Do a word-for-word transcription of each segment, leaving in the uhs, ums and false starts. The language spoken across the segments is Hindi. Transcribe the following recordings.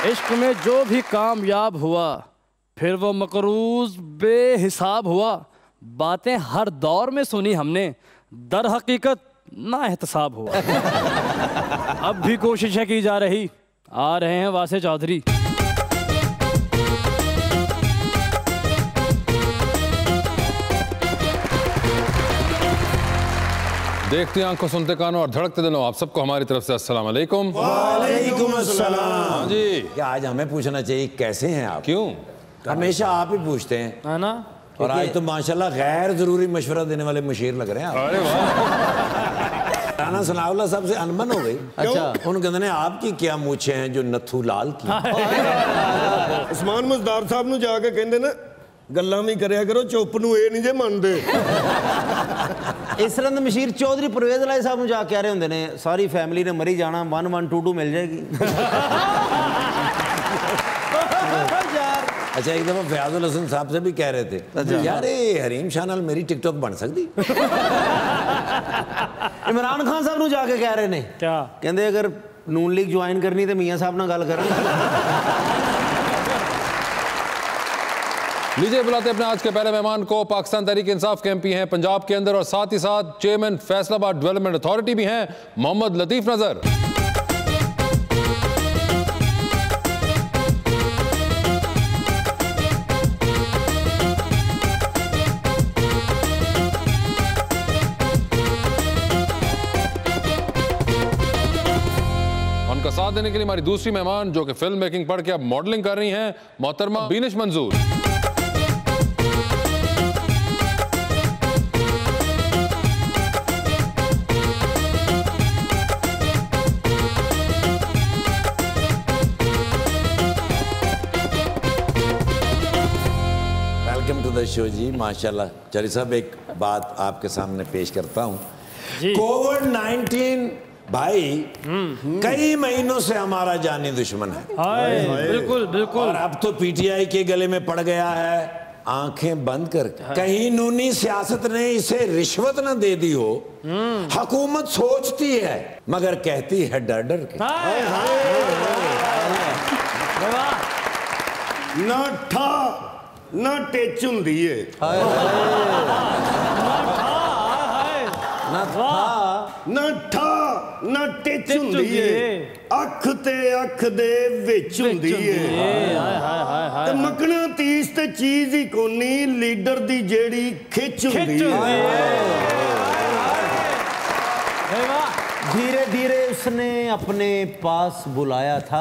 इश्क में जो भी कामयाब हुआ फिर वो मकरूज बेहिसाब हुआ। बातें हर दौर में सुनी हमने, दर हकीकत ना एहतसाब हुआ। अब भी कोशिशें की जा रही, आ रहे हैं वासे चौधरी। देखते आंखों, सुनते कानों और धड़कते दिलों, आप सबको हमारी तरफ से अस्सलाम वालेकुम। वालेकुम अस्सलाम। जी क्या आज हमें पूछना चाहिए कैसे हैं आप? क्यों? हमेशा आप ही पूछते हैं, है ना? और आज तो माशाल्लाह गैर जरूरी मशवरा देने वाले मशीर लग रहे हैं आप। अरे वाह। राना सनाउल्लाह साहब से अनबन हो गई। अच्छा, उन कहते ने आपकी क्या मूछें हैं जो नथू लाल की। उस्मान मजदार साहब ਨੂੰ ਜਾ ਕੇ ਕਹਿੰਦੇ ਨੇ ਗੱਲਾਂ ਵੀ ਕਰਿਆ ਕਰੋ, ਚੁੱਪ ਨੂੰ ਇਹ ਨਹੀਂ ਜੇ ਮੰਨਦੇ। ਇਸ ਤਰ੍ਹਾਂ ਦੇ ਮਸ਼ੀਰ ਚੌਧਰੀ ਪਰਵੇਜ਼ ਅਲਾਈ ਸਾਹਿਬ ਨੂੰ ਜਾ ਕੇ ਆ ਰਹੇ ਹੁੰਦੇ ਨੇ, ਸਾਰੀ ਫੈਮਿਲੀ ਨੇ ਮਰੀ ਜਾਣਾ, वन वन टू टू मिल जाएगी। अच्छा, एक दफा फयाजुल हसन साहब से भी कह रहे थे, यार ये हरीम शाह नाल मेरी टिकटॉक बन सकती। इमरान खान साहब ਨੂੰ ਜਾ ਕੇ ਕਹਿ ਰਹੇ ਨੇ, क्या? ਕਹਿੰਦੇ ਅਗਰ ਨੂਨ ਲੀਗ ज्वाइन करनी तो मियाँ साहब ਨਾਲ ਗੱਲ ਕਰਨ। लीजिए बुलाते अपने आज के पहले मेहमान को। पाकिस्तान तहरीक इंसाफ के एमपी हैं पंजाब के अंदर और साथ ही साथ चेयरमैन फैसलाबाद डेवलपमेंट अथॉरिटी भी हैं, मोहम्मद लतीफ नजर। उनका साथ देने के लिए हमारी दूसरी मेहमान जो कि फिल्म मेकिंग पढ़ के अब मॉडलिंग कर रही हैं, मोहतरमा Beenish Manzoor. Welcome to the show जी। माशाल्लाह चौधरी साहब, एक बात आपके सामने पेश करता हूँ। कोविड नाइन्टीन भाई कई महीनों से हमारा जानी दुश्मन है। हाय, बिल्कुल बिल्कुल। और अब तो पीटीआई के गले में पड़ गया है आंखें बंद कर। कहीं नूनी सियासत ने इसे रिश्वत न दे दी हो। हुकूमत सोचती है मगर कहती है डर डर के। ਨਾ ਠਾ ਨਾ ਟਿੱਚ ਹੁੰਦੀ ਏ, ਨਾ ਠਾ ਨਾ ਟਿੱਚ ਹੁੰਦੀ ਏ, ਅੱਖ ਤੇ ਅੱਖ ਦੇ ਵਿੱਚ ਹੁੰਦੀ ਏ। ਤੇ ਮੱਕਣਾ ਤੀਸ ਤੇ ਚੀਜ਼ ਹੀ ਕੋਨੀ, ਲੀਡਰ ਦੀ ਜਿਹੜੀ ਖਿੱਚ ਹੁੰਦੀ ਏ। धीरे धीरे उसने अपने पास बुलाया था।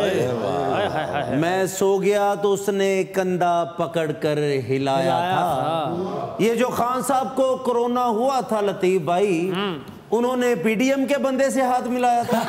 मैं सो गया तो उसने कंधा पकड़ कर हिलाया था। ये जो खान साहब को कोरोना हुआ था लतीफ भाई, उन्होंने पीडीएम के बंदे से हाथ मिलाया था।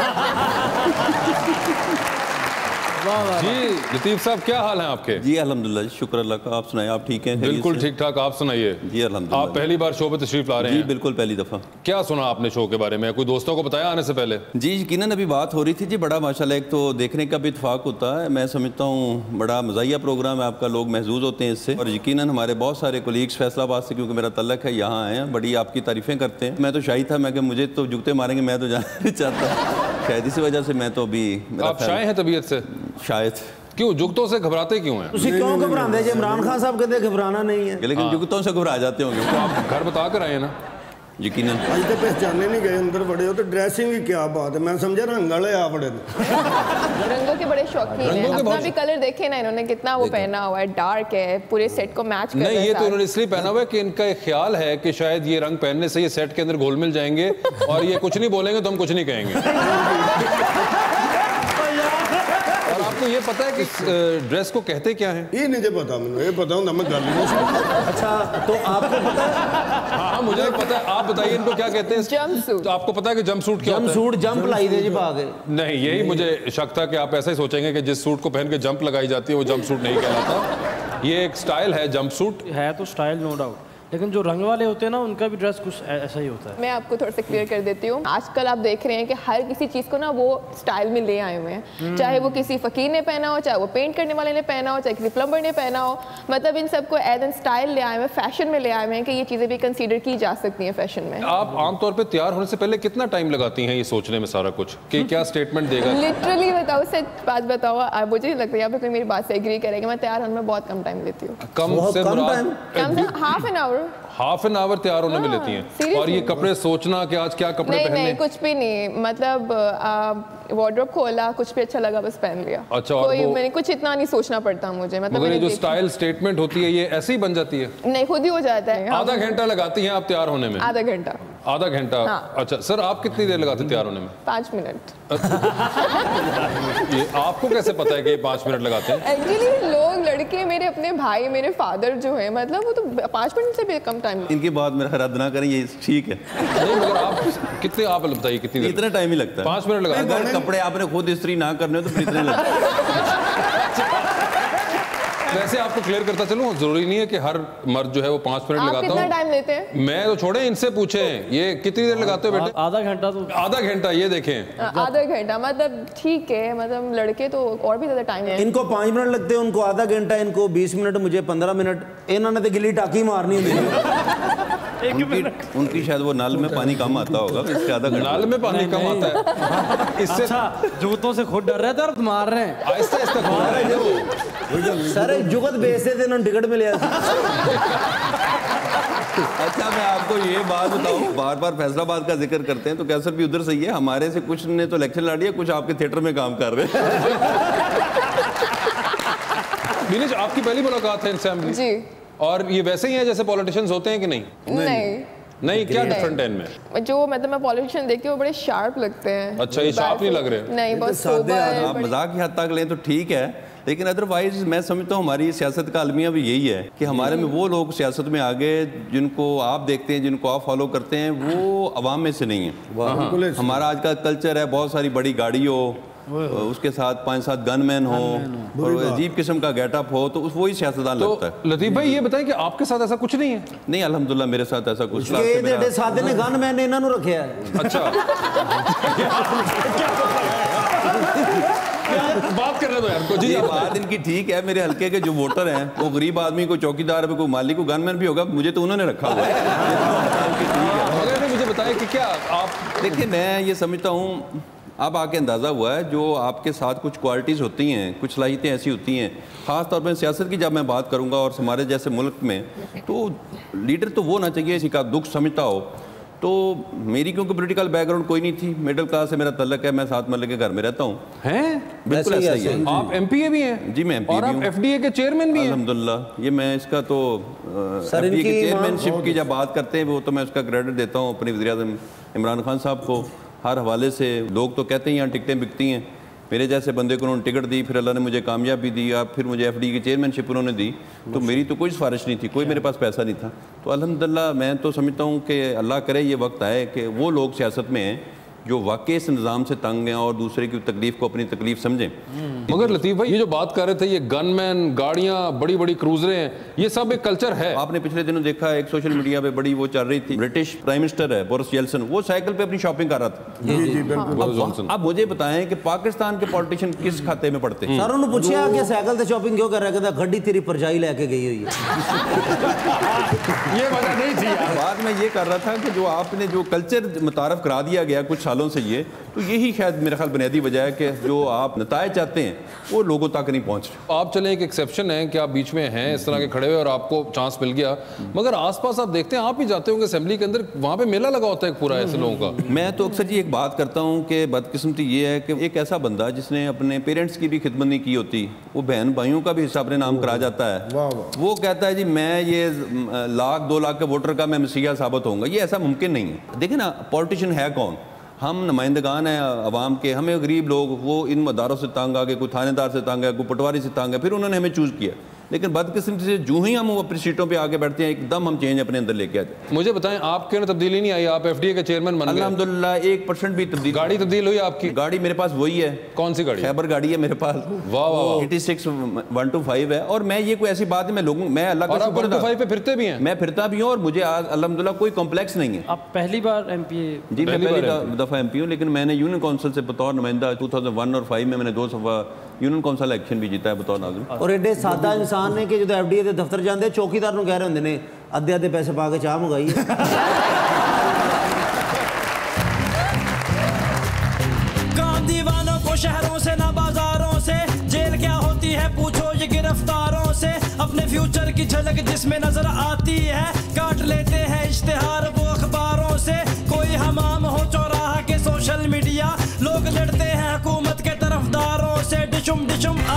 जी लतीफ साहब, क्या हाल है आपके? जी अल्हम्दुलिल्लाह, शुक्र अल्लाह का। आप सुनाएं, आप ठीक हैं? बिल्कुल ठीक ठाक। आप सुनाइए। जी अल्हम्दुलिल्लाह। आप पहली बार शो पे तशरीफ ला रहे हैं? जी बिल्कुल पहली दफ़ा। क्या सुना आपने शो के बारे में? कोई दोस्तों को बताया आने से पहले? जी यकीनन अभी बात हो रही थी जी। बड़ा माशाल्लाह, एक तो देखने का भी इत्फाक होता है। मैं समझता हूँ बड़ा मज़ाहिया प्रोग्राम है आपका, लोग महजूज होते हैं इससे। और यकीनन हमारे बहुत सारे कोलीग्स फैसलाबाद से, क्योंकि मेरा तल्लक है, यहाँ आए हैं, बड़ी आपकी तारीफ़ें करते हैं। मैं तो शाही था, मैं कि मुझे तो जुगते मारेंगे, मैं तो जाना नहीं चाहता। शायद इसी वजह से मैं तो अभी। आप शाये हैं तबीयत से? शायद। क्यों जुगतों से घबराते क्यों हैं? ਤੁਸੀਂ क्यों घबराते? इमरान खान साहब कहते घबराना नहीं है, लेकिन जुगतों से घबरा जाते होंगे। तो आप घर बता कर आए ना? यकीनन। ਅੱਜ ਤੇ पहचाने नहीं गए, अंदर बड़े हो तो ड्रेसिंग भी क्या बात है। मैं समझा रंग वाले आ बड़े। रंगों के बड़े शौकीन हैं। अपना भी कलर देखे ना इन्होंने, कितना वो पहना हुआ है, डार्क है, पूरे सेट को मैच कर रहा है। नहीं, ये तो इन्होंने इसलिए पहना हुआ है कि इनका एक ख्याल है कि शायद ये रंग पहनने से ये सेट के अंदर घुल मिल जाएंगे और ये कुछ नहीं बोलेंगे तो हम कुछ नहीं कहेंगे। और आपको ये पता है कि ड्रेस को कहते क्या है? ये नहीं पता मुझे, ये पता हूँ मैं गल नहीं सुनता। अच्छा तो आपको पता है? हाँ मुझे पता है। आप बताइए इनको क्या कहते हैं? Jumpsuit. तो आपको पता है कि जंप सूट क्या होता है? जंप सूट जंप लाई दे जी भागे। नहीं, यही मुझे शक था कि आप ऐसा ही सोचेंगे कि जिस सूट को पहन के जंप लगाई जाती है वो जंप सूट नहीं कहलाता। ये एक स्टाइल है जंप सूट है तो स्टाइल, नो डाउट। लेकिन जो रंग वाले होते हैं ना उनका भी ड्रेस कुछ ऐ- ऐसा ही होता है। मैं आपको थोड़ा सा क्लियर कर देती हूँ। आजकल आप देख रहे हैं कि हर किसी चीज़ को ना वो स्टाइल में ले आए हुए हैं, चाहे वो किसी फकीर ने पहना हो, चाहे वो पेंट करने वाले ने पहना हो, चाहे किसी प्लम्बर ने पहना हो, मतलब इन सबको एज एन स्टाइल ले आए हुए, फैशन में ले आए हुए हैं कि ये चीज़ें भी कंसीडर की जा सकती हैं फैशन में। आप आमतौर पे तैयार होने से पहले कितना टाइम लगाती हैं ये सोचने में सारा कुछ कि क्या स्टेटमेंट देगा? लिटरली बताओ, सच बात बताओ, आ, मुझे नहीं लगता यहाँ पे कोई मेरी बात से एग्री करेगा, मैं तैयार होने में बहुत कम टाइम लेती हूँ। कम बहुत से कम मुराद- टाइम? कम से half an hour. Half an hour तैयार होने में हाँ, लेती हैं? seriously। और ये कपड़े सोचना कि आज क्या कपड़े नहीं पहनने? नहीं कुछ भी नहीं, मतलब वार्डरोब खोला, कुछ भी अच्छा लगा बस पहन लिया। अच्छा, और कोई वो- मैंने कुछ इतना नहीं सोचना पड़ता मुझे, मतलब मगर ये मैंने जो देखी- स्टाइल स्टेटमेंट होती है ये ऐसे ही बन जाती है? नहीं, खुद ही हो जाता है। आधा घंटा लगाती हैं आप तैयार होने में? आधा घंटा। आधा घंटा? हाँ। अच्छा सर, आप कितनी देर लगाते हैं तैयार होने में? पाँच मिनट। ये आपको कैसे पता है कि ये पाँच मिनट लगाते हैं? एक्चुअली लोग, लड़के, मेरे अपने भाई, मेरे फादर जो है, मतलब वो तो पाँच मिनट से भी कम टाइम। इनकी बात मेरा रद्द ना करें, ये ठीक है। नहीं मगर आप कितने, आप बताइए कितनी देर? इतना टाइम ही लगता है। पाँच मिनट लगाते हैं? अगर कपड़े आपने खुद इस्त्री ना करने हो तो फिर इतने लगते हैं। वैसे आपको क्लियर करता चलूं, जरूरी नहीं है कि हर मर्द जो है वो पाँच मिनट आप लगाता कितना हो। टाइम लेते हैं? मैं तो छोड़े, इनसे पूछें ये कितनी देर लगाते हो बेटे? आ- आधा घंटा तो आधा घंटा, ये देखें। आधा घंटा, मतलब ठीक है, मतलब लड़के तो और भी ज्यादा टाइम है। इनको पाँच मिनट लगते हैं, उनको आधा घंटा, इनको बीस मिनट, मुझे पंद्रह मिनट। इन्होंने तो गिली टाकी मारनी है। उनकी उनकी शायद वो नल में पानी कम आता होगा, इससे आधा घंटा। नाल में पानी कम आता है इससे। अच्छा, जूतों से खुद डर रहे थे और मार रहे हैं। आहिस्ता आहिस्ता खोल रहे हैं वो। सारे जुगत बेचते थे, इन्होंने टिकट में लिया। अच्छा मैं आपको ये बात बताऊं, बार बार फैसलाबाद का जिक्र करते हैं तो कैसर भी उधर सही है, हमारे से कुछ ने तो इलेक्शन लड़ी है, कुछ आपके थिएटर में काम कर रहे हैं। नीलेश, आपकी पहली मुलाकात है इनसे अम्बली? जी। और ये वैसे ही है जैसे पॉलिटिशियंस होते हैं कि नहीं? नहीं नहीं, क्या डिफरेंट है इनमें? जो मतलब मैं पॉलिटिशियन देखती हूँ वो बड़े शार्प लगते हैं। अच्छा, ये शार्प नहीं लग रहे? नहीं, बहुत सादे सोबर, आप बड़े- मजाक की हद तक लें तो ठीक है, लेकिन अदरवाइज मैं समझता हूँ हमारी सियासत का अलमिया भी यही है कि हमारे में वो लोग सियासत में आगे जिनको आप देखते हैं, जिनको आप फॉलो करते हैं, वो अवाम में से नहीं है। हमारा आज का कल्चर है बहुत सारी बड़ी गाड़ी हो, उसके साथ पांच सात गनमैन हो और अजीब किस्म का गेटअप हो, तो उस वही सियासतदान तो लगता है। लतीफ भाई ये बताएं कि आपके साथ ऐसा कुछ नहीं है? नहीं अल्हम्दुलिल्लाह मेरे साथ ऐसा कुछ के जेडे सादे ने गन मैंने इन्होंने रखे है। अच्छा। बात कर रहे हो यार को जी। ये बात इनकी ठीक है, मेरे हल्के के जो वोटर हैं वो गरीब आदमी को चौकीदार है, कोई मालिक को गनमैन भी होगा, मुझे तो उन्होंने रखा हुआ है। मगर नहीं, मुझे बताएं कि क्या आप, देखिए मैं ये समझता हूँ अब आके अंदाज़ा हुआ है जो आपके साथ कुछ क्वालिटीज़ होती हैं, कुछ सलाहियतें ऐसी होती हैं, ख़ास तौर पर सियासत की जब मैं बात करूँगा और हमारे जैसे मुल्क में, तो लीडर तो वो ना चाहिए किसी का दुख समझता हो। तो मेरी क्योंकि पॉलिटिकल बैकग्राउंड कोई नहीं थी, मिडिल क्लास से मेरा तल्लक है, मैं सात महल के घर में रहता हूँ। हैं? बिल्कुल ऐसा ही है। आप एमपीए भी हैं? जी मैं एमपीए और भी आप हूँ। एफडीए के चेयरमैन भी हैं? अल्हम्दुलिल्लाह, ये मैं इसका तो सर, एफडीए इनकी की ईमान चेयरमैनशिप की जब बात करते हैं वो तो मैं उसका क्रेडिट देता हूँ अपने वज़ीर-ए-आज़म इमरान खान साहब को। हर हवाले से लोग तो कहते हैं यहाँ टिकटें बिकती हैं, मेरे जैसे बंदे को उन्होंने टिकट दी, फिर अल्लाह ने मुझे कामयाबी दी, अब फिर मुझे एफडी की चेयरमैनशिप उन्होंने दी, तो मेरी तो कोई सिफारिश नहीं थी, कोई मेरे पास पैसा नहीं था। तो अल्हम्दुलिल्लाह मैं तो समझता हूँ कि अल्लाह करे ये वक्त आए कि वो लोग सियासत में हैं जो वाकई इस निज़ाम से तंग हैं और दूसरे की तकलीफ को अपनी तकलीफ समझें। मगर लतीफ़ भाई ये जो बात कर रहे थे, ये गनमैन, गाड़ियाँ, बड़ी बड़ी क्रूजरें हैं, ये सब एक कल्चर है। आपने पिछले दिनों देखा एक सोशल मीडिया पे बड़ी वो चल रही थी, ब्रिटिश प्राइम मिनिस्टर है बोरिस जॉनसन, वो साइकिल पे अपनी शॉपिंग कर रहा था। Boris Johnson. अब अब मुझे बताएं कि पाकिस्तान के पॉलिटिशियन किस खाते में पड़ते हैं? सर उन्होंने पूछा कि साइकिल से शॉपिंग क्यों कर रहा है, कहता गड्डी तेरी परजाई लेके गई हुई है। ये वजह नहीं थी यार। बात मैं ये कर रहा था कि जो आपने जो कल्चर मुतारफ करा दिया गया कुछ सालों से, ये तो यही शायद मेरा ख्याल बुनियादी वजह है कि जो आप नतायज चाहते हैं वो लोगों तक नहीं पहुंच रहे। आप चले एक एक्सेप्शन है कि आप बीच में हैं इस तरह के खड़े हुए और आपको चांस मिल गया, मगर आसपास आप देखते हैं, आप ही जाते होंगे असेंबली के अंदर, वहां पे मेला लगा होता है पूरा ऐसे लोगों का। मैं तो अक्सर जी एक बात करता हूँ कि बदकिस्मती ये है कि एक ऐसा बंदा जिसने अपने पेरेंट्स की भी खिदमत नहीं की होती, वो बहन भाइयों का भी हिस्सा अपने नाम करा जाता है, वो कहता है जी मैं ये लाख दो लाख के वोटर का मैं मसीहा साबित होऊंगा, ये ऐसा मुमकिन नहीं है। देखिए ना, पॉलिटिशियन है कौन? हम नुमाइंदगान हैं अवाम के, हमें गरीब लोग वो इन मदारों से तंग आ गए, कोई थानेदार से तंग है, कोई पटवारी से तंग है, फिर उन्होंने हमें चूज़ किया। लेकिन बदकिस्मती से जो ही हम अपनी सीटों पे आके बैठते हैं एकदम हम चेंज अपने अंदर लेके आते हैं। मुझे बताएं, आपके ना तब्दीली नहीं आई, आप एफडीए के चेयरमैन बन गए। अल्हम्दुलिल्लाह एक परसेंट भी तब्दील। गाड़ी तब्दील हुई आपकी? गाड़ी मेरे पास वही है। कौन सी गाड़ी? खैबर गाड़ी है मेरे पास। वाह वाह। Eighty six one two five है। और मैं ये कोई ऐसी बात है, मैं लोगों मैं अल्लाह का शुक्र अदा। फाइव पे फिरते भी हैं? मैं फिरता भी हूँ और मुझे आज अल्हम्दुलिल्लाह कोई कॉम्प्लेक्स नहीं है। आप पहली बार एमपी? जी मैं पहली दफा एमपी हूँ, लेकिन मैंने यूनियन काउंसिल से बतौर नुमाइंदा टू थाउजेंड वन और फाइव में मैंने दो दफा यूनियन काउंसिल इलेक्शन भी जीता है बतौर नाज़िम। और एडे सादा इंसान ने कि जो एफडीए के दफ्तर जाते चौकीदार ਨੂੰ कह रहे होंगे ने अद्धे अद्धे पैसे पा के चाह मंगाई। काम दीवानों को शहरों से ना बाजारों से, जेल क्या होती है पूछो ये गिरफ्तारों से, अपने फ्यूचर की झलक जिसमें नजर आती है, काट लेते हैं इश्तिहार वो अखबारों से, कोई हमाम हो चौराहा के सोशल मीडिया, लोग लड़ते हैं हुकूमत के तरफदारों से, डिशुम डिशुम आ।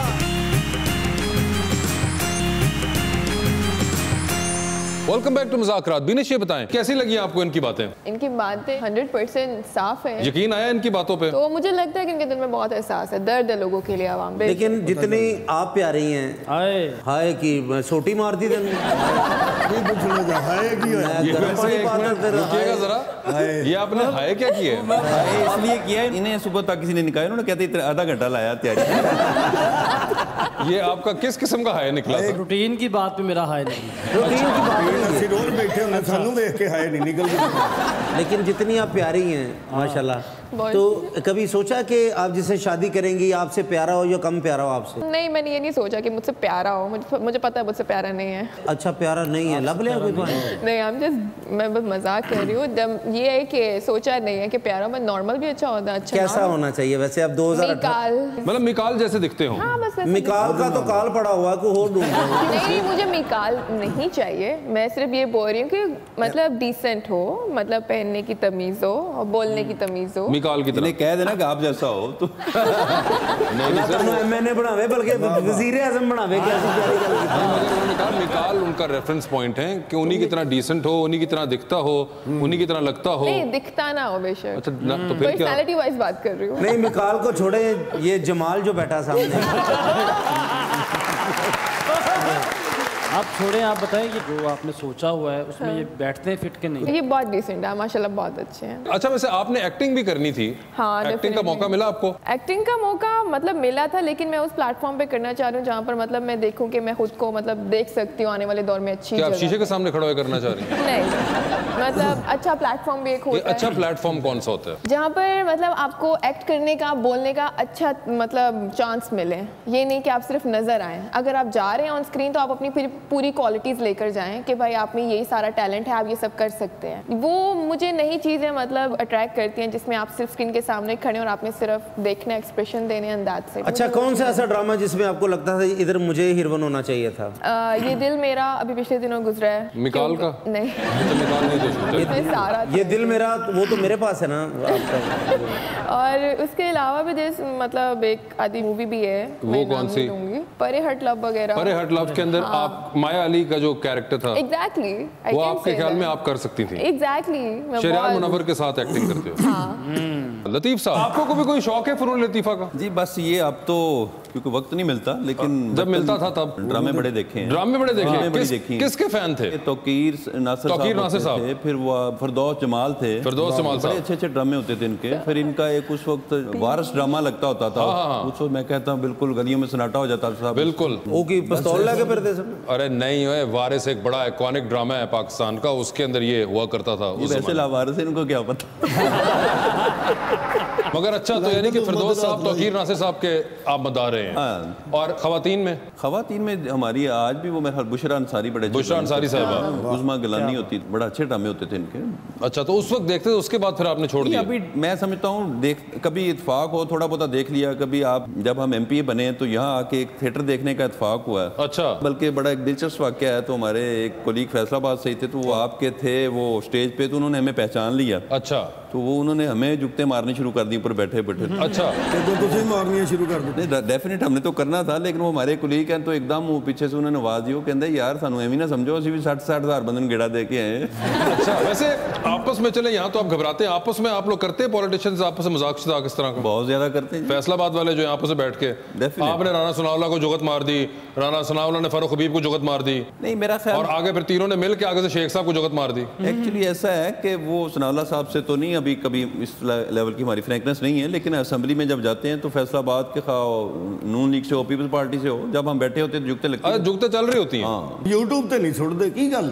वेलकम बैक टू मुज़ाकरात। बिनिश ये बताएं कैसी लगी आपको इनकी बातें? इनकी बातें हंड्रेड परसेंट साफ है। यकीन आया इनकी बातों पे? तो मुझे लगता है कि इनके दिल में बहुत एहसास है, दर्द है लोगों के लिए, आवाम पे। लेकिन जितनी आप प्यारी हैं हाय हाय की सोटी मार दी तुमने। रुकिएगा जरा, ये आपने हाय क्या किया है? इसलिए किया है, इन्हें सुबह तक किसी ने निकाला, उन्होंने कहते आधा घंटा लाया तैयारी। ये आपका किस किस्म का हाय निकला? रूटीन की बात पे मेरा हाय नहीं। रूटीन की बात रोज बैठे होने सानू देख के हाय नहीं निकल। लेकिन जितनी आप प्यारी हैं माशाल्लाह, तो कभी सोचा कि आप जिससे शादी करेंगी आपसे प्यारा हो या कम प्यारा हो आपसे? नहीं, मैंने ये नहीं सोचा कि मुझसे प्यारा हो, मुझे मुझे पता है मुझसे प्यारा नहीं है। अच्छा प्यारा नहीं है, लब लिया कोई? नहीं, हम जस्ट मैं बस मजाक कर रही हूँ। जब ये है कि सोचा नहीं है कि प्यारा, मैं नॉर्मल भी अच्छा होता है। अच्छा कैसा होना चाहिए वैसे? आप दो हजार मिकाल, मतलब मिकाल जैसे दिखते हो? हाँ बस मिकाल का तो काल पड़ा हुआ को हो ढूंढ। नहीं, मुझे मिकाल नहीं चाहिए, मैं सिर्फ ये बोल रही हूँ कि मतलब डिसेंट हो, मतलब पहनने की तमीज हो और बोलने की तमीज हो। मिकाल की तरह कह देना कि आप जैसा हो तो नहीं सर, मैंने बनावे बल्कि वजीर आजम बनावे। मिकाल उनका रेफरेंस पॉइंट है कि उन्हीं की तरह डिसेंट हो, उन्हीं की तरह दिखता हो, उन्हीं की तरह लगता हो। नहीं, दिखता ना हो बेशक। अच्छा ना, तो फिर क्या? पर्सनालिटी वाइज बात कर रही हूँ। नहीं, मिकाल को छोड़े, ये जमाल जो बैठा सामने। आप छोड़े, आप बताएं कि जो आपने सोचा हुआ है उसमें हाँ। ये बैठते हैं फिट के नहीं? ये बहुत डिसेंट है माशाल्लाह, बहुत अच्छे हैं। अच्छा वैसे आपने एक्टिंग भी करनी थी? हाँ, एक्टिंग का मौका मिला आपको? एक्टिंग का मौका मतलब मिला था, लेकिन मैं उस प्लेटफॉर्म पे करना चाह रही हूँ जहाँ पर मतलब मैं देखूँ कि मैं खुद को मतलब देख सकती हूँ आने वाले दौर में अच्छी। क्या आप शीशे के सामने खड़ा होकर करना चाह रही हैं? नहीं, मतलब अच्छा प्लेटफॉर्म भी एक होता है। अच्छा प्लेटफॉर्म कौन सा होता है? जहाँ पर मतलब आपको एक्ट करने का, बोलने का अच्छा मतलब चांस मिले, ये नहीं कि आप सिर्फ नजर आए। अगर आप जा रहे हैं ऑन स्क्रीन तो आप अपनी पूरी क्वालिटीज लेकर जाएं कि भाई आप में यही सारा टैलेंट है, आप ये सब कर सकते हैं। वो मुझे नई चीजें मतलब अट्रैक्ट करती हैं जिसमें आप सिर्फ स्क्रीन के सामने खड़े और आप में सिर्फ देखने, एक्सप्रेशन देने, अंदाज से। अच्छा, कौन सा ऐसा ड्रामा जिसमें आपको लगता था इधर मुझे हीरोइन होना चाहिए था? आ, ये दिल मेरा अभी पिछले दिनों गुजरा है। मिकाल का? नहीं, मिकाल नहीं ये सारा ये दिल मेरा वो तो मेरे पास है ना और उसके अलावा भी जैसे मतलब एक आदि मूवी भी है, वो कौन सी? परे हट लव वगैरह। परे हट लव के अंदर आप माया अली का जो कैरेक्टर था, एग्जैक्टली वो आपके ख्याल में आप कर सकती थी? एग्जैक्टली, शरियार मुनव्वर के साथ एक्टिंग करते हो। हाँ। लतीफ साहब, आपको कभी कोई शौक है फनून लतीफा का? जी बस ये अब तो क्योंकि वक्त नहीं मिलता, लेकिन जब मिलता था तब ड्रामे बड़े देखे हैं। ड्रामे बड़े देखे हैं? बड़ी किस, देखी किसके फैन थे? तौकीर नासिर तौकीर नासिर साहब थे, फिर वो फिरदौस जमाल थे। फिरदौस जमाल साहब बड़े अच्छे अच्छे ड्रामे होते थे इनके। फिर इनका एक उस वक्त वारिस ड्रामा लगता होता था, उस वक्त मैं कहता हूँ बिल्कुल गलियों में सन्नाटा हो जाता था। बिल्कुल वो की पिस्तौल लेके फिरते सब। अरे नहीं है, वारिस एक बड़ा आइकॉनिक ड्रामा है पाकिस्तान का, उसके अंदर ये हुआ करता था। वैसे लावारिस है, इनको क्या पता। मगर अच्छा तो यानी कि फिरदौस साहब तौकीर नासिर साहब के आप मदार हैं। और खवातीन में? खवातीन में हमारी आज भी वो मेरे ख्याल बुशरा अंसारी बड़े बुशरा अंसारी साहब, उस्मा गिलानी होती, बड़ा अच्छे ड्रामे होते थे इनके। अच्छा, तो उस वक्त देखते थे, उसके बाद फिर आपने छोड़ दिया? अभी मैं समझता हूँ देख कभी इत्तेफाक हो, थोड़ा बहुत देख लिया। कभी आप जब हम एम पी ए बने तो यहाँ आके एक थिएटर देखने का इत्तेफाक हुआ। अच्छा। बल्कि बड़ा एक दिलचस्प वाक़या है। तो हमारे एक कोलीग फैसलाबाद से ही थे, तो वो आपके थे वो स्टेज पे, तो उन्होंने हमें पहचान लिया। अच्छा। तो वो उन्होंने हमें जुगते मारनी शुरू कर दी ऊपर बैठे बैठे। अच्छा, तो तुम मारनियां शुरू कर दो। डेफिनेट हमने तो करना था, लेकिन वो हमारे कुलीग हैं तो एकदम वो पीछे से उन्होंने आवाज दी, वो कहते यार सानू एवं ना समझो, असं भी साठ साठ हजार बंदे गेड़ा दे के आए। अच्छा, वैसे आपस में चले, यहाँ तो आप घबराते हैं, आपस में आप लोग करते हैं पॉलिटिशियंस आपस में मजाक शजाक इस तरह का? बहुत ज्यादा करते हैं। फैसलाबाद वाले जो आपस में बैठ के, आपने राना सनाउल्लाह को जुगत मार दी, राना सनाउल्लाह ने फारूक हबीब को जुगत मार दी, नहीं मेरा ख्याल, और आगे फिर तीनों ने मिल के आगे से शेख साहब को जुगत मार दी। एक्चुअली ऐसा है कि वो सनाउल्लाह साहब से तो नहीं, अभी कभी इस लेवल की हमारी फ्रैंकनेस नहीं है, लेकिन असेंबली में जब जाते हैं तो फैसलाबाद के नून लीग से हो, पीपल्स पार्टी से हो, जब हम बैठे होते हैं जुगते लगते हैं। जुगते चल रही होती हैं। हाँ, यूट्यूब पे नहीं छोड़ दे की गल।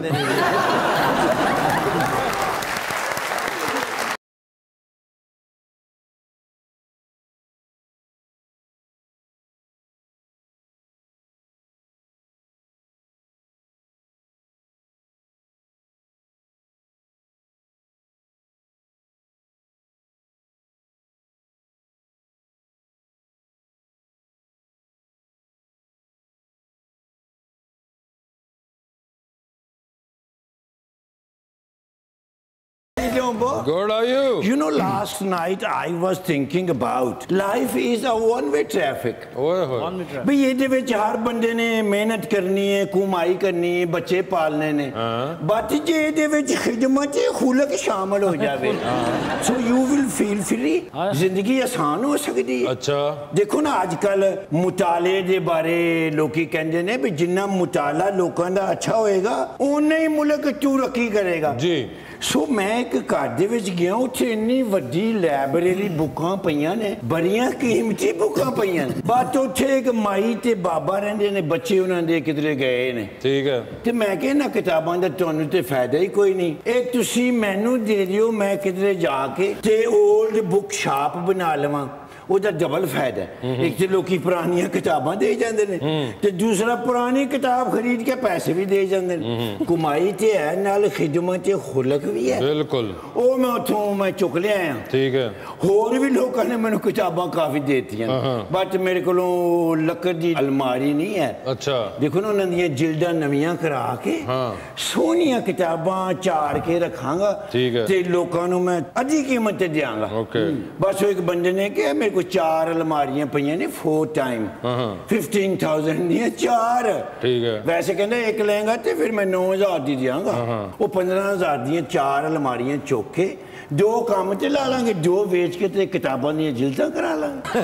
Good, are you? You know, last night I was thinking about life is a one-way traffic. ओए होए। भाई ये विच हर बंदे ने मेहनत करनी है, कमाई करनी है, बच्चे पालने ने, बट जे ये विच खिदमत खुलक शामिल हो जावे, so you will feel free, जिंदगी आसान हो सकती है। अच्छा, देखो ना आजकल मुताले दे बारे लोकी कहंदे ने भी जिन्ना मुताला लोकां दा अच्छा होएगा उन्ना ही मुल्क तरक्की करेगा जी। सो मैं एक घर दे विच गया, उत्थे इन्नी वड्डी लाइब्रेरी बुकां पईयां ने, बड़ियां कीमती बुकां पईयां ने, बट उत्थे एक माई ते बाबा रहिंदे ने, बच्चे उन्हां दे किधरे गए ने। ठीक है, ते मैं कहा ना किताबां दा तुहानू ते फायदा ही कोई नहीं, एक तुसी मैनू दे दियो, मैं किधरे जाके ते ओल्ड बुक शॉप बना लवां, ਉਹਦਾ ਡਬਲ ਫਾਇਦਾ ਹੈ। ਇੱਕ ਤੇ ਲੋਕੀ ਪੁਰਾਣੀਆਂ ਕਿਤਾਬਾਂ ਦੇ ਜਾਂਦੇ ਨੇ ਤੇ ਦੂਸਰਾ ਪੁਰਾਣੀ ਕਿਤਾਬ ਖਰੀਦ ਕੇ ਪੈਸੇ ਵੀ ਦੇ ਜਾਂਦੇ ਨੇ। ਕਮਾਈ ਤੇ ਹੈ ਨਾਲ ਖਿਦਮਤ ਤੇ ਖੁਲਕ ਵੀ ਹੈ। ਬਿਲਕੁਲ, ਉਹ ਮੈਂ ਉਥੋਂ ਮੈਂ ਚੁੱਕ ਲਿਆ ਆ। ਠੀਕ ਹੈ, ਹੋਰ ਵੀ ਲੋਕਾਂ ਨੇ ਮੈਨੂੰ ਕਿਤਾਬਾਂ ਕਾਫੀ ਦੇਤੀਆਂ, ਬਟ ਮੇਰੇ ਕੋਲੋਂ ਲੱਕੜ ਦੀ ਅਲਮਾਰੀ ਨਹੀਂ ਹੈ। ਅੱਛਾ, ਦੇਖੋ ਨਾ ਉਹਨਾਂ ਦੀਆਂ ਜਿਲਦਾਂ ਨਵੀਆਂ ਕਰਾ ਕੇ ਸੋਹਣੀਆਂ ਕਿਤਾਬਾਂ ਚਾੜ ਕੇ ਰੱਖਾਂਗਾ ਤੇ ਲੋਕਾਂ ਨੂੰ ਮੈਂ ਅੱਧੀ ਕੀਮਤ ਤੇ ਦਿਆਂਗਾ। ਬਸ ਉਹ ਇੱਕ ਬੰਦੇ ਨੇ ਕਿਹਾ ਮੇਰੇ चार अलमारियां पईयां ने, फोर टाइम फिफ्टीन थाउजेंड दी चार। ठीक है, वैसे कहते एक लेंगा तो फिर मैं नौ हजार दी दियांगा, वो पंद्रह हजार दी चार अलमारियां चुक के दो काम ते ला लांगे, दो बेच के ते किताबां दी जिल्दां करा लांगे।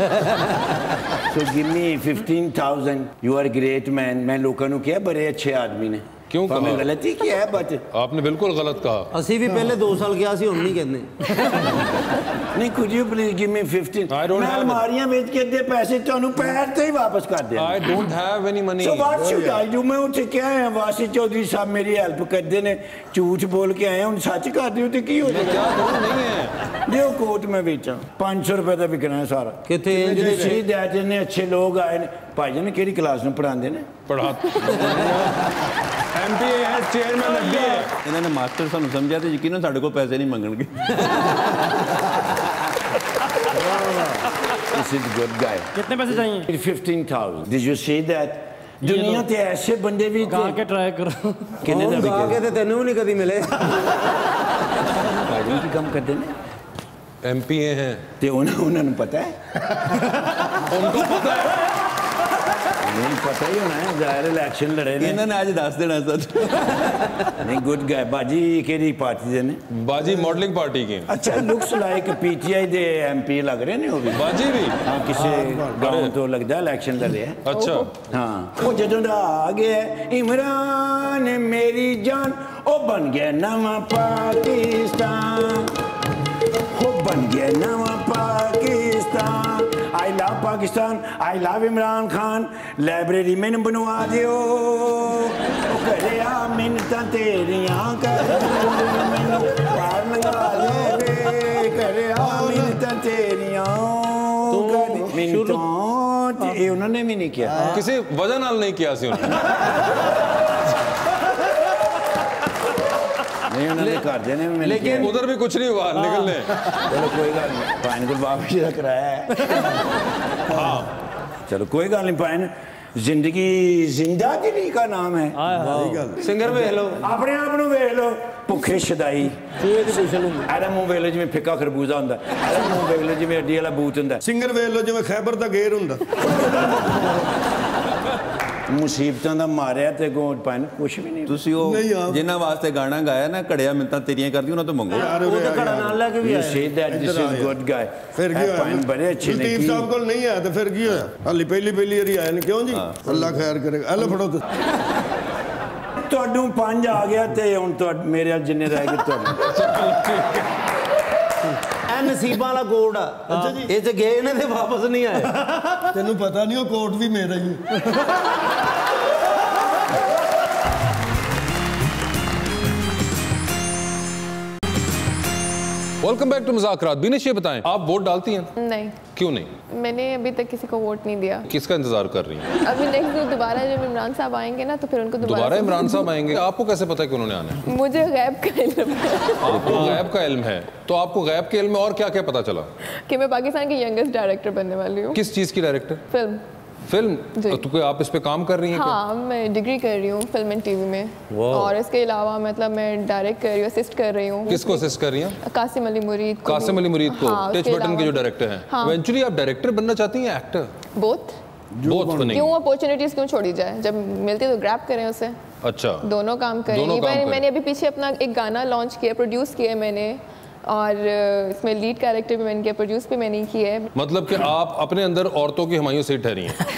So give me fifteen thousand, you are great man. मैं लोगों को कहा बड़े अच्छे आदमी ने, क्यों कहा? गलती किया है, बट आपने बिल्कुल गलत कहा। असी भी पहले दो साल किया सी, हुण नहीं कहते। नहीं, could you please give me fifteen? मैं अलमारियां बेच के दे पैसे तुहानू पैर ते ही वापस कर दे। I don't have any money. So what should I do? मैं उत्थे क्या है, वासी चौधरी साहब मेरी हेल्प करते ने, झूठ बोल के आए, हुण सच कर दियो ते की हो जाए? क्या करूं? नहीं है, दियो कोट में बेचा, पाँच सौ रुपए दा बिकना है सारा। कितने जी दैट ने अच्छे लोग आए ने, भाई ने केड़ी क्लास में पढ़ाते ने? पढ़ाते एमपीए है, चेयरमैन लगे है। इन्होंने मास्टर सानू समझा ते यकीनन साडे को पैसे नहीं मंगणगे। This is good guy. कितने पैसे चाहिए? fifteen thousand. Did you see that? दुनिया ते ऐसे बंदे भी गा के ट्राई करो। कितने दा गा के ते तेनू नहीं कदी मिले। भाई की कम करते ने, एमपीए हैं ते उन्हें उन्हें पता है, उनको पता है, उन्हें पता ही होना है, जाहिर इलेक्शन लड़े ने, इन्होंने आज दस देना सच। नहीं, गुड गाय। बाजी केड़ी पार्टी दे ने? बाजी मॉडलिंग पार्टी की। अच्छा, लुक्स लाइक पीटीआई दे एमपी लग रहे ने, वो भी बाजी भी। हाँ, किसी गांव तो लगदा इलेक्शन लड़े है। अच्छा, हाँ, वो जदों दा आ गया इमरान मेरी जान, ओ बन गया नवा पाकिस्तान, वो बन गया नवा Pakistan. I love Pakistan, I love Imran Khan, library मैंने बनवा दियो, करे आ मिन्नतां तेरियां कर मैनू पार लगा दे, करे आ मिन्नतां तेरियां मिन्नतां। ये उन्होंने भी नहीं किया, किसी वजह नाल नहीं किया सी उन्होंने। नहीं, उन्होंने कर देने में, लेकिन उधर भी कुछ नहीं हुआ निकलने। चलो कोई गल नहीं, पाइन को वापस कराया है। हाँ, चलो कोई गल नहीं, पाइन जिंदगी जिंदा दिली का नाम है। सिंगर वेख लो, अपने आप नु वेख लो। ਭੁੱਖੇ ਸ਼ਦਾਈ ਇਹਦਾ ਮੂੰਹ ਵੇਖ ਲਓ ਜਿਵੇਂ ਫਿੱਕਾ ਖਰਬੂਜ਼ਾ ਹੁੰਦਾ, ਇਹਦਾ ਮੂੰਹ ਵੇਖ ਲਓ ਜਿਵੇਂ ਅੱਡੀ ਵਾਲਾ ਬੂਤ ਹੁੰਦਾ, ਸਿੰਗਰ ਵੇਖ ਲਓ ਜਿਵੇਂ ਖੈਬਰ ਦਾ ਗੇਰ ਹੁੰਦਾ। ਮੁਸੀਬਤਾਂ ਦਾ ਮਾਰਿਆ ਤੇ ਗੋਂ ਪੈਨ ਕੁਛ ਵੀ ਨਹੀਂ। ਤੁਸੀਂ ਉਹ ਨਹੀਂ ਆ। ਜਿਨ੍ਹਾਂ ਵਾਸਤੇ ਗਾਣਾ ਗਾਇਆ ਨਾ, ਘੜਿਆ ਮਿੰਤਾਂ ਤੇਰੀਆਂ ਕਰਦੀ, ਉਹਨਾਂ ਤੋਂ ਮੰਗੋ। ਉਹ ਤਾਂ ਘੜਾ ਨਾਲ ਲੈ ਕੇ ਵੀ You ਆਇਆ। say that this is good guy। ਫਿਰ ਕੀ ਇਹ ਪੈਨ ਬੜੇ ਅੱਛੇ ਨੇ। ਲਤੀਫ ਸਾਹਿਬ ਕੋਲ ਨਹੀਂ ਆਇਆ ਤੇ ਫਿਰ ਕੀ ਹੋਇਆ? ਹਾਲੀ ਪਹਿਲੀ ਪਹਿਲੀ ਵਾਰੀ ਆਏ ਨੇ, ਕਿਉਂ ਜੀ? ਅੱਲਾ ਖੈਰ ਕਰੇਗਾ। ਇਹ ਲਓ ਫੜੋ ਤੁਸੀਂ। ਤੁਹਾਨੂੰ ਪੰਜ ਆ ਗਿਆ ਤੇ ਹੁਣ ਤੁਹਾਡੇ ਮੇਰੇ ਜਿੰਨੇ ਰਹਿ ਗਏ ਤੁਹਾਨੂੰ। ਇਹ ਨਸੀਬਾਂ ਵਾਲਾ ਕੋਡ ਆ। ਅੱਛਾ ਜੀ। ਇਹ ਤੇ ਗਏ ਨੇ ਤੇ ਵਾਪਸ ਨਹੀਂ ਆਏ। ਤੈਨੂੰ ਪਤਾ ਨਹੀਂ ਉਹ ਕੋਟ ਵੀ ਮੇਰਾ ਹੀ ਹੈ। Welcome back to Muzakarat. Beenish ये बताएं, आप वोट डालती हैं? नहीं, क्यों नहीं? मैंने अभी तक किसी को वोट नहीं दिया। किसका इंतजार कर रही हैं? अभी नेक्स्ट दोबारा जब इमरान साहब आएंगे ना तो फिर उनको दोबारा इमरान साहब आएंगे? आपको कैसे पता है कि उन्होंने आना है? मुझे गैब का इल्म है। आपको गैब का इल्म है, तो आपको गैब के इल्म में और क्या क्या पता चला? कि मैं पाकिस्तान की यंगेस्ट डायरेक्टर बनने वाली हूँ। किस चीज़ की डायरेक्टर? फिल्म। फिल्म? तो कोई आप इस पे काम कर रही हैं? हाँ, मैं डिग्री कर रही हूँ फिल्म एंड टीवी में, और इसके अलावा मतलब मैं डायरेक्ट कर रही हूँ, असिस्ट कर रही हूँ। किसको असिस्ट कर रही हैं? कासिम अली मुरीद को। कासिम अली मुरीद को, हाँ, टच बटन के जो डायरेक्टर हैं। हाँ। इवेंचुअली आप डायरेक्टर बनना चाहती हैं, एक्टर? बोथ। बोथ बनेंगी। क्यों अपॉर्चुनिटीज क्यों छोड़ी जाए? जब मिलती है तो ग्रैब करें उसे। अच्छा, दोनों काम करें। दोनों काम करें। मैंने अभी पीछे अपना एक गाना लॉन्च किया, प्रोड्यूस किया मैंने, और इसमें लीड कैरेक्टर भी मैंने किया, प्रोड्यूस भी मैंने किया है। मतलब कि आप अपने अंदर औरतों की हुमायूं से ठहरी हैं।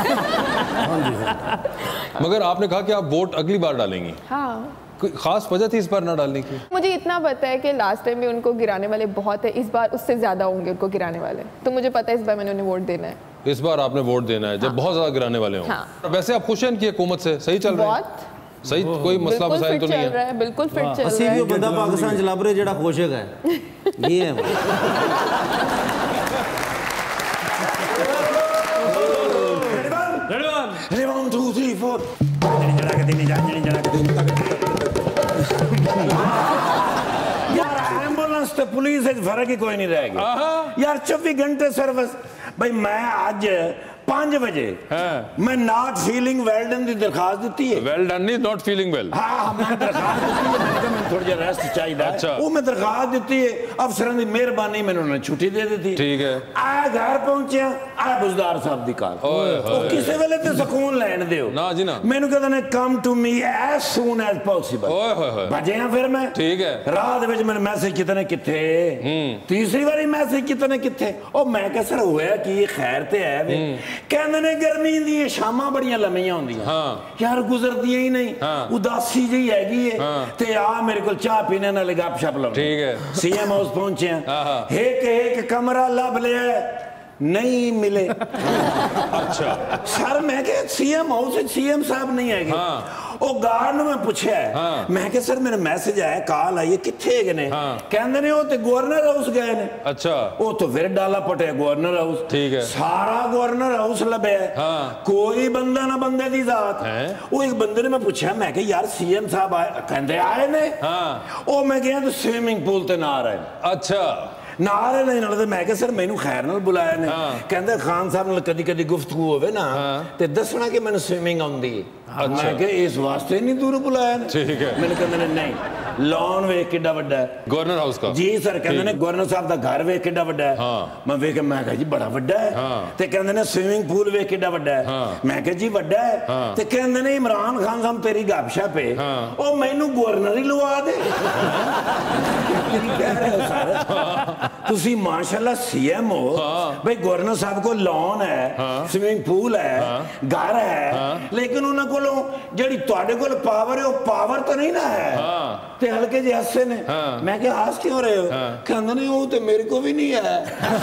मगर आपने कहा कि आप वोट अगली बार डालेंगी। हाँ, कोई खास वजह थी इस बार ना डालने की? मुझे इतना पता है कि लास्ट टाइम भी उनको गिराने वाले बहुत है, इस बार उससे ज्यादा होंगे उनको गिराने वाले, तो मुझे पता है इस बार मैंने उन्हें वोट देना है। इस बार आपने वोट देना है जब हाँ। बहुत ज्यादा गिराने वाले हों। हाँ। वैसे आप खुश हैं इनकी हुकूमत से? सही चल रहा है? बहुत सही, कोई मसला बिल्कुल मसाइल फिट तो नहीं चल रहा है? है, बिल्कुल फिट चल ਅਸੀਂ रहा ਵੀ है। ਉਹ ਬੰਦਾ ਪਾਕਿस्तान ਚ ਲੱਭ ਰਹੇ ਜਿਹੜਾ ਖੁਸ਼ ਹੈਗਾ ਇਹ ਹੈ। One, two, three, four. यार एम्बुलेंस तो पुलिस से फर्क ही कोई नहीं रहेगा यार। चौबीस घंटे सर्विस भाई। मैं आज पांच बजे मैं नॉट फीलिंग वेल डन की दरखास्त दी है। Well done is not feeling well. हाँ, मैं दरखास्त दी है, मैंने कहा मैंने थोड़ी जी रेस्ट चाहिए। अच्छा। वो मैं दरखास्त दी है, अफसरों की मेहरबानी मैंने उन्होंने छुट्टी दे दी थी। ठीक है। आ घर पहुंचे, आ बुजदार साहब की कार। वो किसी वेले ते सुकून लैन दियो ना जी ना। मैंने कहते ने come to me as soon as possible. ओए होए होए। बजे हैं फिर मैं। ठीक है। रात विच मैंने मैसेज कितने किथे, तीसरी बारी मैसेज कितने किथे। ओ मैं कह सर होया कि खैर ते है वे। कहंदे ने गर्मी दी शामां बड़ियां लम्मियां होंदियां। हाँ। यार गुजरदियां ही नहीं। हाँ। उदासी जी हैगी है। हाँ। ते आ मेरे को चाह पीने नाल गपशप लाओ। ठीक है। सीएम हाउस पहुंचे हैं, एक एक कमरा लब लिया, नहीं मिले। अच्छा सर मैं क्या सीएम हाउस सीएम साहब नहीं है। हाँ। ਉਹ ਗਾਰਡ ਨੂੰ ਮੈਂ ਪੁੱਛਿਆ, ਮੈਂ ਕਿਹਾ ਸਰ ਮੇਰਾ ਮੈਸੇਜ ਆਇਆ, ਕਾਲ ਆਈ ਹੈ, ਕਿੱਥੇ ਹੈਗੇ ਨੇ? ਕਹਿੰਦੇ ਨੇ ਉਹ ਤੇ ਗਵਰਨਰ ਹਾਊਸ ਗਏ ਨੇ। ਅੱਛਾ। ਉਹ ਤੋਂ ਫਿਰ ਡਾਲਾ ਪਟਿਆ ਗਵਰਨਰ ਹਾਊਸ। ਠੀਕ ਹੈ। ਸਾਰਾ ਗਵਰਨਰ ਹਾਊਸ ਲੱਭਿਆ, ਕੋਈ ਬੰਦਾ ਨਾ ਬੰਦੇ ਦੀ ਜ਼ਾਤ। ਉਹ ਇੱਕ ਬੰਦੇ ਨੇ ਮੈਂ ਪੁੱਛਿਆ, ਮੈਂ ਕਿਹਾ ਯਾਰ ਸੀਐਮ ਸਾਹਿਬ ਆਏ? ਕਹਿੰਦੇ ਆਏ ਨੇ। ਉਹ ਮੈਂ ਕਿਹਾ ਤੂੰ ਸਵਿਮਿੰਗ ਪੂਲ ਤੇ ਨਾ ਰਹੇ। ਅੱਛਾ। ਨਾਲ ਨਹੀਂ ਨਾਲ ਮੈਂ ਕਿਹਾ ਸਰ ਮੈਨੂੰ ਖੈਰ ਨਾਲ ਬੁਲਾਇਆ ਨੇ। ਕਹਿੰਦੇ ਖਾਨ ਸਾਹਿਬ ਨਾਲ ਕਦੀ ਕਦੀ ਗੁਫ਼ਤਗੂ ਹੋਵੇ ਨਾ ਤੇ ਦੱਸਣਾ ਕਿ ਮੈਨੂੰ ਸਵਿਮਿੰਗ ਆਉਂਦੀ ਹੈ। ਮੈਂ ਕਿਹਾ ਇਸ ਵਾਸਤੇ ਨਹੀਂ ਦੂਰ ਬੁਲਾਇਆ ਨੇ। ਠੀਕ ਹੈ। ਮੈਨੂੰ ਕਹਿੰਦੇ ਨੇ ਨਹੀਂ ਲੌਨ ਵੇਖ ਕਿੱਡਾ ਵੱਡਾ ਹੈ ਗਵਰਨਰ ਹਾਊਸ ਦਾ। ਜੀ ਸਰ ਕਹਿੰਦੇ ਨੇ ਗਵਰਨਰ ਸਾਹਿਬ ਦਾ ਘਰ ਵੇਖ ਕਿੱਡਾ ਵੱਡਾ ਹੈ। ਮੈਂ ਵੇਖ ਮੈਂ ਕਿਹਾ ਜੀ ਬੜਾ ਵੱਡਾ ਹੈ। ਤੇ ਕਹਿੰਦੇ ਨੇ ਸਵਿਮਿੰਗ ਪੂਲ ਵੇਖ ਕਿੱਡਾ ਵੱਡਾ ਹੈ। ਮੈਂ ਕਿਹਾ ਜੀ ਵੱਡਾ ਹੈ। ਤੇ ਕਹਿੰਦੇ ਨੇ ਇਮਰਾਨ ਖਾਨ ਸਾਹਿਬ ਤੇਰੀ ਗੱਪਸ਼ਪ ਹੈ, ਉਹ ਮੈਨੂੰ ਗਵਰਨਰ ਹੀ ਲਵਾ ਦੇ। ਕੀ ਕਹਿ ਰਹੇ ਹੋ ਸਰ? ਤੁਸੀਂ ਮਾਸ਼ਾਅੱਲਾ ਸੀਐਮ ਹੋ भाई, गवर्नर साहब को लॉन है, स्विमिंग पूल है, घर है, लेकिन उन्होंने को ਜਿਹੜੀ ਤੁਹਾਡੇ ਕੋਲ ਪਾਵਰ ਹੈ ਉਹ ਪਾਵਰ ਤਾਂ ਨਹੀਂ ਨਾ ਹੈ। ਤੇ ਹਲਕੇ ਜਿਹੇ ਹੱਸੇ ਨੇ। ਮੈਂ ਕਿਹਾ ਹੱਸ ਕਿਉਂ ਰਹੇ ਹੋ? ਕਹਿੰਦੇ ਨੇ ਉਹ ਤੇ ਮੇਰੇ ਕੋ ਵੀ ਨਹੀਂ ਹੈ।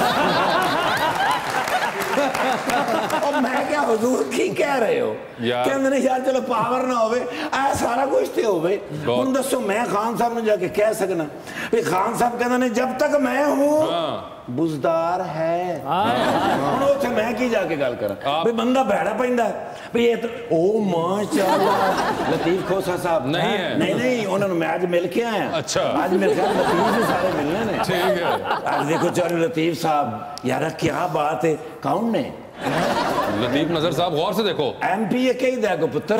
और मैं क्या हुजूर की कह रहे हो? कहते ने यार चलो पावर ना होवे, आ सारा कुछ ते होवे। हुन दसो मैं खान साहब ने जाके कह सकना भी खान साहब कहते ने जब तक मैं हूं बुजदार है। हुन उथे मैं की जाके गल करा भी बंदा भैड़ा पैंदा भी ये तो ओ माशाअल्लाह लतीफ खोसा साहब नहीं है। नहीं नहीं उन्होंने मैं आज मिल के आया। अच्छा। आज मेरे ख्याल लतीफ से सारे मिलने ने। ठीक है। आज देखो चलो लतीफ साहब यार क्या बात है, कौन ने? लतीफ नजर साहब गौर से देखो, एमपीए कही देखो पुत्र,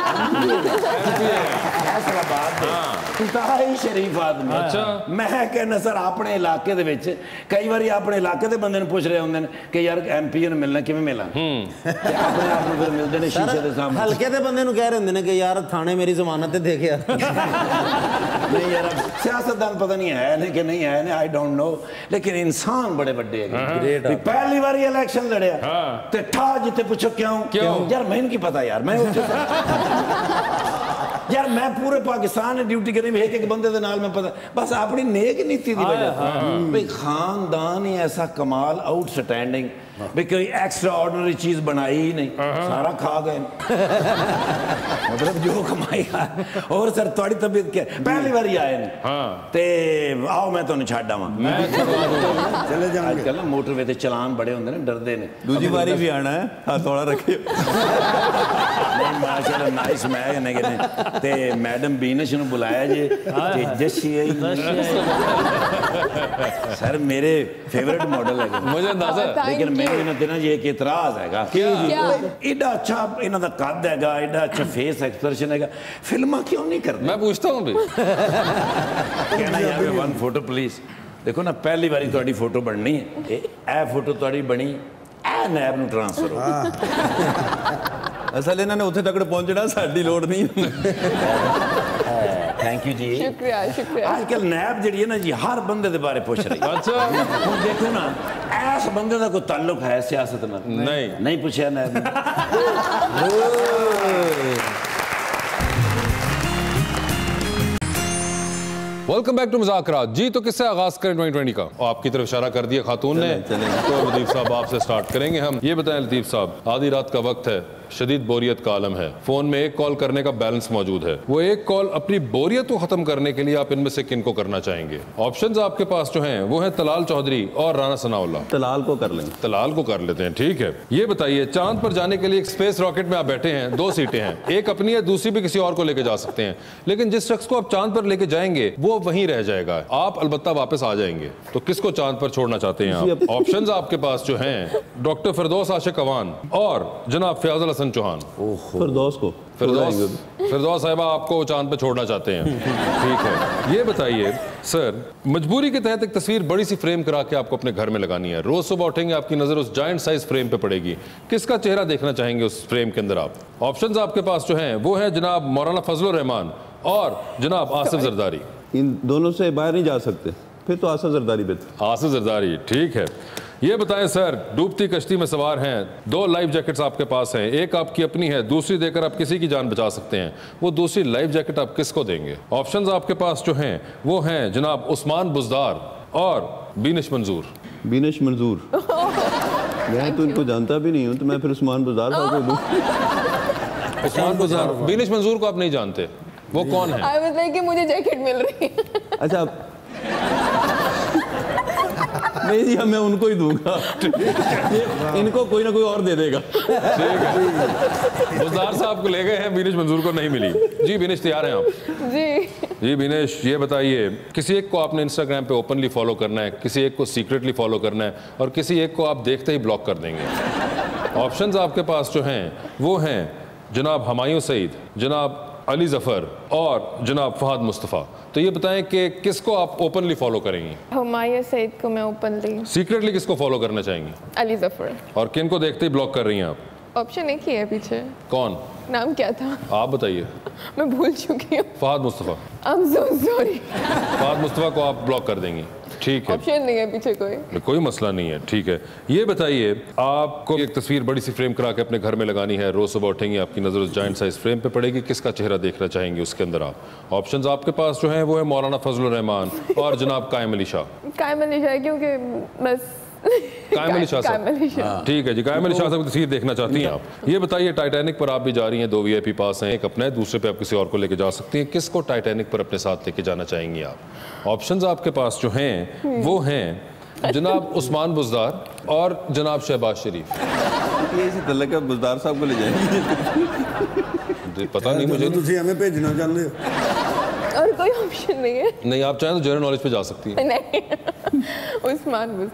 ही शरीफ आदमी। अच्छा। मैं कहना सर अपने इलाके दे विच कई बार अपने इलाके दे बंदे पूछ रहे होंगे कि यार एमपीए ने मिलना किवें मिला, अपने आप फिर मिलते ने शीशे दे सामने। हल्के दे बंदे कह रहे होंगे कि यार थाने मेरी जमानत दे के नहीं यार सियासतदान पता नहीं है नहीं कि नहीं है, आई डोंट नो, लेकिन इंसान बड़े बड़े है। पहली बार इलेक्शन लड़िया ते ठा जिते पूछो क्यों क्यों यार मैंने की पता यार, मैं यार मैं पूरे पाकिस्तान में ड्यूटी करी एक एक बंदे दे नाल मैं पता बस अपनी नेक नीति दी वजह भाई खानदान ही ऐसा कमाल आउटस्टैंडिंग भाई कोई एक्स्ट्रा ऑर्डिनरी चीज बनाई ही नहीं, सारा खा गए मतलब जो कमाई और सर थोड़ी तबीयत क्या पहली बार ही आए ने ते आओ मैं तुहानू छड्ड आवां चले जाओ। आजकल ना मोटरवे ते चलान बड़े होंदे ने डरदे ने, दूजी बारी भी आना है हाथ थोड़ा रखियो। नहीं माशाल्लाह नाइस मैं कहने के ते मैडम बीनश नु बुलाया जे ते जशी सर मेरे फेवरेट मॉडल है मुझे अंदाजा, लेकिन ना जी एक इतराज हैगा एडा अच्छा इन्हां दा कद हैगा, एडा अच्छा फेस एक्सप्रेशन हैगा, फिल्मां क्यों नहीं करते? मैं पूछता हूं भी कहना यार वन फोटो प्लीज। देखो ना पहली बारी तुहाडी फोटो बननी है, ए फोटो तुहाडी बनी ए नैब नूं ट्रांसफर हो असल इन्होंने उत्थे तक पहुंचना साडी लोड़ नहीं। थैंक यू जी, शुक्रिया शुक्रिया। आजकल नैब जी है ना जी हर बंदे दे बारे पूछ रही। अच्छा हुण देखो ना ऐस बंदे दा कोई ताल्लुक है सियासत नाल? नहीं नहीं पूछा नैब ने। Welcome back to Muzakarat. जी तो किससे आगाज करें ट्वेंटी ट्वेंटी का? और आपकी तरफ इशारा कर दिया खातून ने, तो लतीफ साहब आपसे स्टार्ट करेंगे हम। ये बताएं लतीफ साहब, आधी रात का वक्त है, शदीद बोरियत का आलम है, फोन में एक कॉल करने का बैलेंस मौजूद है, वो एक कॉल अपनी बोरियत को खत्म करने के लिए आप इनमें से किन को करना चाहेंगे? ऑप्शंस आपके पास जो हैं वो हैं तलाल चौधरी और राना सनाउल्लाह। तलाल को कर लेंगे। तलाल को कर लेते हैं, ठीक है। ये बताइए चांद पर जाने के लिए एक स्पेस रॉकेट में आप बैठे हैं, दो सीटें हैं, एक अपनी है दूसरी भी किसी और को लेके जा सकते हैं, लेकिन जिस शख्स को आप चांद पर लेके जाएंगे वो वहीं रह जाएगा, आप अलबत्ता वापस आ जाएंगे, तो किसको चांद पर छोड़ना चाहते हैं आप? ऑप्शंस आपके पास जो हैं डॉक्टर फिरदौस आशिक अवान और जनाब फयाजुल हसन चौहान। फिरदौस को फिरदौस फिरदौस साहिबा आपको चांद पे छोड़ना चाहते हैं, ठीक है। ये बताइए सर, मजबूरी के तहत एक तस्वीर बड़ी सी फ्रेम करा के आपको अपने घर में लगानी है, रोज सुबह उठेंगे आपकी नजर उस जायंट साइज फ्रेम पे पड़ेगी, किसका चेहरा देखना चाहेंगे उस फ्रेम के अंदर आप? ऑप्शंस आपके पास जो हैं वो है जनाब मौलाना फजलुर रहमान और जनाब आसिफ जरदारी। इन दोनों से बाहर नहीं जा सकते, फिर तो आसिफ जरदारी बेहतर। आसिफ जरदारी, ठीक है। ये बताएं सर, डूबती कश्ती में सवार हैं, दो लाइफ जैकेट्स आपके पास हैं, एक आपकी अपनी है, दूसरी देकर आप किसी की जान बचा सकते हैं, वो दूसरी लाइफ जैकेट आप किसको देंगे? ऑप्शंस आपके पास जो हैं वो हैं जनाब उस्मान बुज़दार और बीनिश मंजूर। बीनिश मंजूर मैं तो इनको जानता भी नहीं हूँ, तो मैं फिर उस्मान बुज़दार साहब को दूँ। उस्मान बुज़दार, बीनिश मंजूर को आप नहीं जानते, वो कौन है? I was like कि मुझे जैकेट मिल रही है। अच्छा नहीं जी, मैं उनको ही दूंगा, इनको कोई ना कोई और दे देगा। ठीक है, बुज़दार साहब को ले गए हैं, बीनिश मंजूर को नहीं मिली। जी बीनिश तैयार हैं आप? जी जी बीनिश, ये बताइए किसी एक को आपने इंस्टाग्राम पे ओपनली फॉलो करना है, किसी एक को सीक्रेटली फॉलो करना है और किसी एक को आप देखते ही ब्लॉक कर देंगे। ऑप्शंस आपके पास जो हैं वो हैं जनाब हमायूं सईद, जनाब अली जफर और जनाब फहद मुस्तफ़ा। तो ये बताएं कि किसको आप ओपनली फॉलो करेंगी? हुमायूं सईद को मैं ओपनली। सीक्रेटली किसको फॉलो करना चाहेंगी? अली जफर। और किन को देखते ही ब्लॉक कर रही हैं आप? ऑप्शन एक ही है पीछे। कौन? नाम क्या था आप बताइए। मैं भूल चुकी हूँ। Fahad Mustafa. I'm so sorry। Fahad Mustafa को आप ब्लॉक कर देंगी, ठीक है। ऑप्शन नहीं है पीछे कोई। कोई मसला नहीं है, ठीक है। ये बताइए आपको एक तस्वीर बड़ी सी फ्रेम करा के अपने घर में लगानी है, रोज सुबह उठेंगे आपकी नजर उस जायंट साइज फ्रेम पे पड़ेगी, किसका चेहरा देखना चाहेंगे उसके अंदर आप? ऑप्शंस आपके पास जो हैं वो है मौलाना फजलुर रहमान और जनाब कायम अली शाह। कायम अली शाह, क्योंकि बस कायम अली शाह साहब, ठीक है जी, कायम अली शाह साहब की तस्वीर देखना चाहती हैं आप। ये बताइए टाइटैनिक पर आप भी जा रही हैं, दो वीआईपी पास हैं, एक अपना है, दूसरे पे आप किसी और को लेके जा सकती हैं, किसको टाइटैनिक पर अपने साथ लेके जाना चाहेंगी आप? ऑप्शंस आपके पास जो हैं वो हैं जनाब उस्मान बुज़दार और जनाब शहबाज शरीफ। ये इसी तल्लक है, बुज़दार साहब को ले जाएंगे। पता नहीं मुझे, तुझे हमें भेजना चाहते हो? और कोई ऑप्शन नहीं है? नहीं, आप चाहें तो जनरल नॉलेज पे जा सकती हैं। नहीं उस्मान बुज़दार।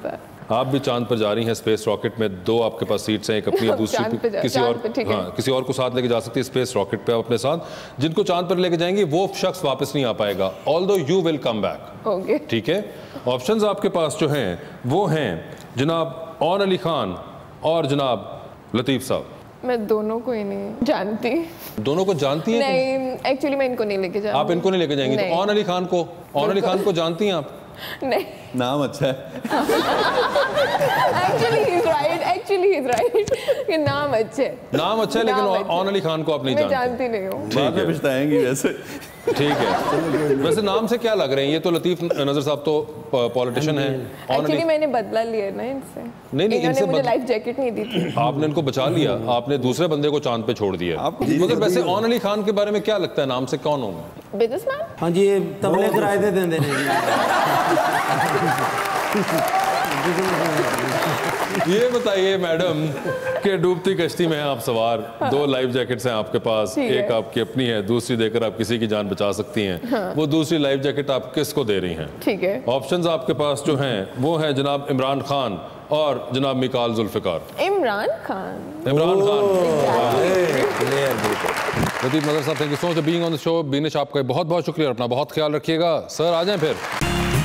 आप भी चांद पर जा रही हैं स्पेस रॉकेट में। दो आपके पास सीट्स हैं, एक अपनी है, दूसरी चांद पे जा- किसी चांद और पे, ठीक है। हाँ, किसी और को साथ लेके जा सकती है स्पेस रॉकेट पे आप अपने साथ। जिनको चांद पर लेके जाएंगे वो शख्स वापस नहीं आ पाएगा, although you will come back. Okay, ठीक है। ऑप्शंस आपके पास जो हैं वो हैं जनाब ओन अली खान और जनाब लतीफ़ साहब। मैं दोनों को ही नहीं जानती। दोनों को जानती हैं? नहीं, एक्चुअली मैं इनको नहीं लेके जा। आप इनको नहीं लेके जाएंगी? तो ओन अली खान को, ओन अली खान को जानती हैं आप? नहीं। नाम अच्छा है। Actually he is right, actually he is right. ये नाम अच्छे है। नाम अच्छा है, लेकिन ओन अली खान को आप नहीं मैं जानती। जानती नहीं हूँ। बाद में पछताएंगी वैसे। ठीक है। वैसे नाम से क्या लग रहे हैं? ये तो लतीफ नजर साहब तो पॉलिटिशियन हैं। एक्चुअली मैंने बदला लिया ना इनसे। नहीं नहीं, इन्होंने इनसे मुझे बद... लाइफ जैकेट नहीं दी थी। आपने इनको बचा लिया, आपने दूसरे बंदे को चांद पे छोड़ दिया। मगर वैसे ओन अली खान के बारे में क्या लगता है, नाम से कौन होंगे? बिजनेसमैन। हाँ जी, ये तबले किराए दे देंगे। ये बताइए मैडम कि डूबती कश्ती में हैं आप सवार, दो लाइफ जैकेट्स हैं आपके पास, ठीक है। एक आपकी अपनी है, दूसरी देकर आप किसी की जान बचा सकती हैं। हाँ। वो दूसरी लाइफ जैकेट आप किसको दे रही हैं? ठीक है। ऑप्शंस आपके पास जो हैं वो हैं जनाब इमरान खान और जनाब मिकाल जुल्फिकार। इमरान खान। इमरान खान। लतीफ नजर साहब, thank you so much being on the show. Beenish, आपका बहुत बहुत शुक्रिया, अपना बहुत ख्याल रखिएगा। सर आ जाएं फिर।